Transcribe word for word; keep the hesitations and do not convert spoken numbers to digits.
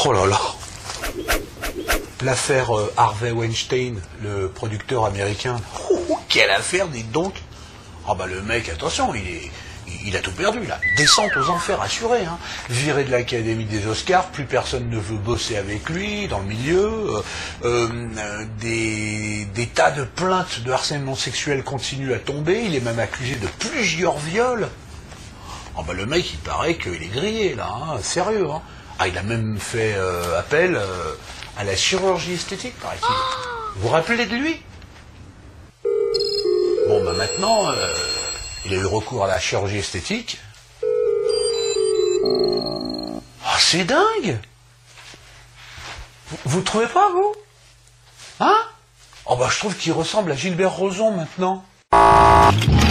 Oh là là. L'affaire euh, Harvey Weinstein, le producteur américain. Oh, quelle affaire, dites donc. Ah bah le mec, attention, il est... Il a tout perdu, là. Descente aux enfers assurée, hein. Viré de l'Académie des Oscars, plus personne ne veut bosser avec lui dans le milieu. Euh, euh, des, des tas de plaintes de harcèlement sexuel continuent à tomber. Il est même accusé de plusieurs viols. Ah bah le mec, il paraît qu'il est grillé, là, hein. Sérieux, hein. Ah, il a même fait euh, appel euh, à la chirurgie esthétique, paraît-il. Vous vous rappelez de lui? Bon, bah maintenant... Euh, il a eu recours à la chirurgie esthétique. Oh, c'est dingue! Vous, vous trouvez pas, vous? Hein? Oh bah je trouve qu'il ressemble à Gilbert Rozon maintenant.